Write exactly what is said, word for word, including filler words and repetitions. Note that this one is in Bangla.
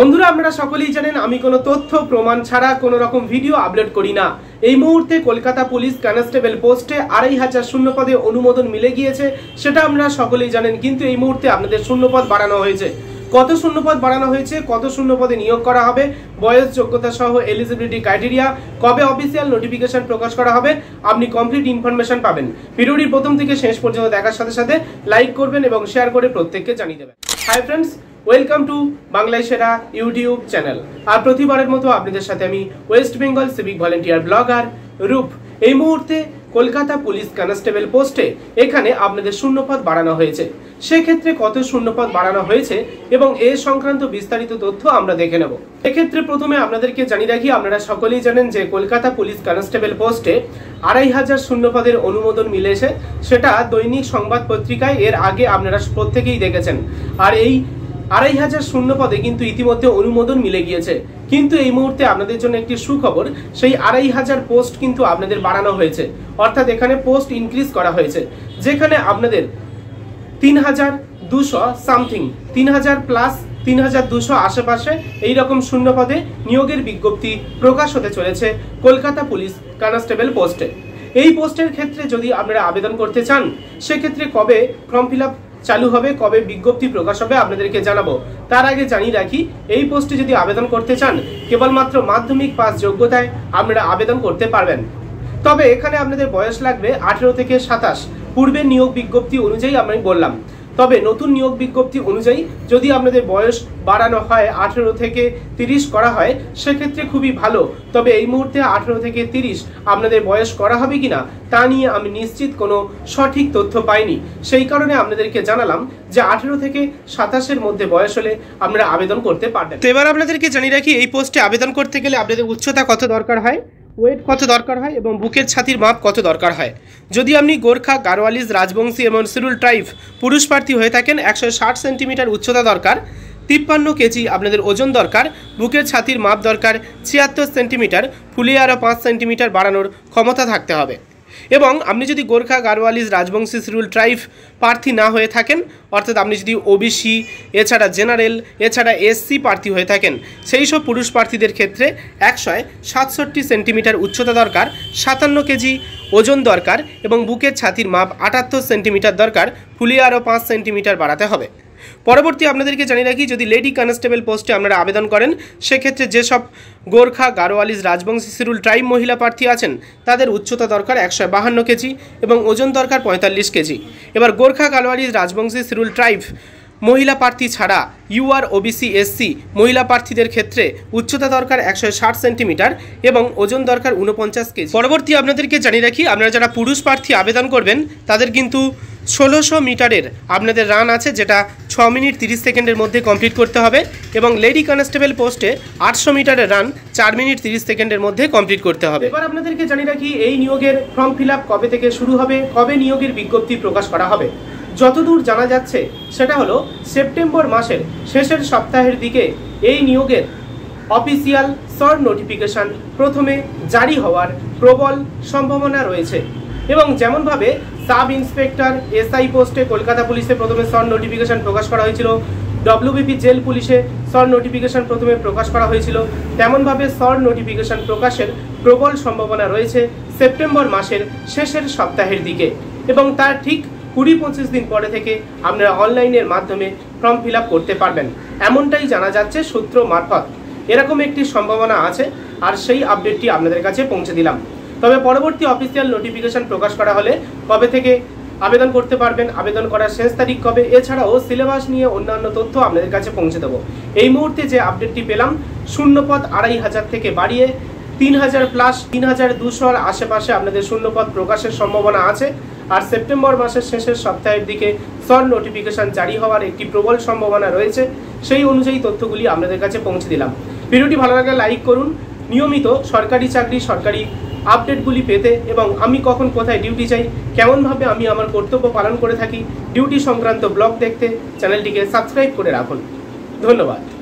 বন্ধুরা আপনারা সকলেই জানেন আমি কোনো তথ্য প্রমাণ ছাড়া কোনো রকম ভিডিও আপলোড করি না। এই মুহূর্তে কলকাতা পুলিশ কনস্টেবল পোস্টে আড়াই হাজার শূন্য পদে অনুমোদন মিলে গিয়েছে, সেটা আপনারা সকলেই জানেন। কিন্তু এই মুহূর্তে আপনাদের শূন্যপদ বাড়ানো হয়েছে। কত শূন্যপদ বাড়ানো হয়েছে, কত শূন্যপদে নিয়োগ করা হবে, বয়স যোগ্যতা সহ এলিজিবিলিটি ক্রাইটেরিয়া, কবে অফিসিয়াল নোটিফিকেশন প্রকাশ করা হবে, আপনি কমপ্লিট ইনফরমেশন পাবেন। ভিডিওটির প্রথম থেকে শেষ পর্যন্ত দেখার সাথে সাথে লাইক করবেন এবং শেয়ার করে প্রত্যেককে জানিয়ে দেবেন। হাই ফ্রেন্ডস, ওয়েলকাম টু বাংলায় সেরা ইউটিউব চ্যানেল। আর প্রতিবারের মতো আপনাদের সাথে আমি West Bengal civic volunteer blogger Roop. এই মুহূর্তে কলকাতা পুলিশ কনস্টেবল পোস্টে এখানে আপনাদের শূন্যপদ বাড়ানো হয়েছে। সেক্ষেত্রে কত শূন্যপদ বাড়ানো হয়েছে এবং এ সংক্রান্ত বিস্তারিত তথ্য আমরা দেখে নেব। এক্ষেত্রে প্রথমে আপনাদেরকে জানিয়ে রাখি, আপনারা সকলেই জানেন যে কলকাতা পুলিশ কনস্টেবল পোস্টে আড়াই হাজার শূন্যপদের অনুমোদন মিলেছে। সেটা দৈনিক সংবাদ পত্রিকায় এর আগে আপনারা প্রত্যেকেই দেখেছেন। আর এই আড়াই হাজার শূন্য পদে কিন্তু ইতিমধ্যে অনুমোদন মিলে গিয়েছে। কিন্তু এই মুহূর্তে আপনাদের জন্য একটি সুখবর, সেই আড়াই হাজার পোস্ট কিন্তু আপনাদের বাড়ানো হয়েছে, অর্থাৎ এখানে পোস্ট ইনক্রিজ করা হয়েছে। যেখানে আপনাদের তিন হাজার দুশো সামথিং তিন হাজার প্লাস তিন হাজার দুশো আশেপাশে এইরকম শূন্য পদে নিয়োগের বিজ্ঞপ্তি প্রকাশ হতে চলেছে কলকাতা পুলিশ কনস্টেবল পোস্টে। এই পোস্টের ক্ষেত্রে যদি আপনারা আবেদন করতে চান, সেক্ষেত্রে কবে ফর্ম ফিল আপ চালু হবে, কবে বিজ্ঞপ্তি প্রকাশ হবে আপনাদেরকে জানাবো। তার আগে জানিয়ে রাখি, এই পোস্টে যদি আবেদন করতে চান কেবলমাত্র মাধ্যমিক পাস যোগ্যতায় আপনারা আবেদন করতে পারবেন। তবে এখানে আপনাদের বয়স লাগবে আঠেরো থেকে সাতাশ। পূর্বের নিয়োগ বিজ্ঞপ্তি অনুযায়ী আমি বললাম। তবে নতুন নিয়োগ বিজ্ঞপ্তি অনুযায়ী যদি আপনাদের বয়স বাড়ানো হয়, আঠেরো থেকে তিরিশ করা হয়, সেক্ষেত্রে খুবই ভালো। তবে এই মুহূর্তে আঠেরো থেকে তিরিশ আপনাদের বয়স করা হবে কিনা তা নিয়ে আমি নিশ্চিত কোনো সঠিক তথ্য পাইনি। সেই কারণে আপনাদেরকে জানালাম যে আঠেরো থেকে সাতাশের মধ্যে বয়স হলে আপনারা আবেদন করতে পারবেন। তো এবার আপনাদেরকে জানিয়ে রাখি, এই পোস্টে আবেদন করতে গেলে আপনাদের উচ্চতা কত দরকার হয়, ওয়েট কত দরকার হয় এবং বুকের ছাতির মাপ কত দরকার হয়। যদি আপনি গোর্খা, গারোয়ালিজ, রাজবংশী এবং শিডিউল ট্রাইব পুরুষ প্রার্থী হয়ে থাকেন, একশো ষাট সেন্টিমিটার উচ্চতা দরকার, তিপ্পান্ন কেজি আপনাদের ওজন দরকার, বুকের ছাতির মাপ দরকার ছিয়াত্তর সেন্টিমিটার, ফুলিয়ে আরও পাঁচ সেন্টিমিটার বাড়ানোর ক্ষমতা থাকতে হবে। এবং আপনি যদি গোর্খা, গারোয়ালিজ, রাজবংশী, শিডিউল ট্রাইব প্রার্থী না হয়ে থাকেন, অর্থাৎ আপনি যদি ওবিসি এছাড়া জেনারেল এছাড়া এসসি প্রার্থী হয়ে থাকেন, সেই সব পুরুষ প্রার্থীদের ক্ষেত্রে একশো সাতষট্টি সেন্টিমিটার উচ্চতা দরকার, সাতান্ন কেজি ওজন দরকার এবং বুকের ছাতির মাপ আটাত্তর সেন্টিমিটার দরকার, ফুলিয়ে আরও পাঁচ সেন্টিমিটার বাড়াতে হবে। পরবর্তী আপনাদেরকে জানিয়ে রাখি, যদি লেডি কনস্টেবল পোস্টে আপনারা আবেদন করেন, সেক্ষেত্রে যেসব গোর্খা, গারোয়ালিজ, রাজবংশী, শিডিউল ট্রাইব মহিলা প্রার্থী আছেন, তাদের উচ্চতা দরকার একশো বাহান্ন কেজি এবং ওজন দরকার পঁয়তাল্লিশ কেজি। এবার গোর্খা, গারোয়ালিজ, রাজবংশী, শিডিউল ট্রাইব মহিলা প্রার্থী ছাড়া ইউআর, ওবিসি, এসসি মহিলা প্রার্থীদের ক্ষেত্রে উচ্চতা দরকার একশো ষাট সেন্টিমিটার এবং ওজন দরকার উনপঞ্চাশ কেজি। পরবর্তী আপনাদেরকে জানিয়ে রাখি, আপনারা যারা পুরুষ প্রার্থী আবেদন করবেন, তাদের কিন্তু ষোলোশো মিটারের আপনাদের রান আছে, যেটা ছ মিনিট তিরিশ সেকেন্ডের মধ্যে কমপ্লিট করতে হবে। এবং লেডি কনস্টেবল পোস্টে আটশো মিটারের রান চার মিনিট তিরিশ সেকেন্ডের মধ্যে কমপ্লিট করতে হবে। এবার আপনাদেরকে জানিয়ে রাখি, এই নিয়োগের ফর্ম ফিল আপ কবে থেকে শুরু হবে, কবে নিয়োগের বিজ্ঞপ্তি প্রকাশ করা হবে। যতদূর জানা যাচ্ছে সেটা হলো সেপ্টেম্বর মাসের শেষের সপ্তাহের দিকে এই নিয়োগের অফিসিয়াল শর্ট নোটিফিকেশন প্রথমে জারি হওয়ার প্রবল সম্ভাবনা রয়েছে। এবং যেমনভাবে সাব ইন্সপেক্টর এসআই পোস্টে কলকাতা পুলিশে প্রথমে শর্ট নোটিফিকেশন প্রকাশ করা হয়েছিল, ডব্লিউবিপি জেল পুলিশে শর্ট নোটিফিকেশন প্রথমে প্রকাশ করা হয়েছিল, তেমনভাবে শর্ট নোটিফিকেশন প্রকাশের প্রবল সম্ভাবনা রয়েছে সেপ্টেম্বর মাসের শেষের সপ্তাহের দিকে। এবং তার ঠিক কুড়ি পঁচিশ দিন পরে থেকে আপনারা অনলাইনের মাধ্যমে ফর্ম ফিল আপ করতে পারবেন, এমনটাই জানা যাচ্ছে সূত্র মারফত। এরকম একটি সম্ভাবনা আছে, আর সেই আপডেটটি আপনাদের কাছে পৌঁছে দিলাম। তবে পরবর্তী অফিসিয়াল নোটিফিকেশন প্রকাশ করা হলে কবে থেকে আবেদন করতে পারবেন, আবেদন করার শেষ তারিখ কবে, এছাড়াও সিলেবাস নিয়ে অন্যান্য তথ্য আপনাদের কাছে পৌঁছে দেবো। এই মুহূর্তে যে আপডেটটি পেলাম, শূন্যপদ আড়াই হাজার থেকে বাড়িয়ে তিন হাজার প্লাস তিন হাজার দুশোর আশেপাশে আপনাদের শূন্যপদ প্রকাশের সম্ভাবনা আছে। আর সেপ্টেম্বর মাসের শেষের সপ্তাহের দিকে শর্ট নোটিফিকেশন জারি হওয়ার একটি প্রবল সম্ভাবনা রয়েছে। সেই অনুযায়ী তথ্যগুলি আপনাদের কাছে পৌঁছে দিলাম। ভিডিওটি ভালো লাগলে লাইক করুন। নিয়মিত সরকারি চাকরি, সরকারি আপডেটগুলি পেতে এবং আমি কখন কোথায় ডিউটি চাই, কেমনভাবে আমি আমার কর্তব্য পালন করে থাকি, ডিউটি সংক্রান্ত ব্লগ দেখতে চ্যানেলটিকে সাবস্ক্রাইব করে রাখুন। ধন্যবাদ।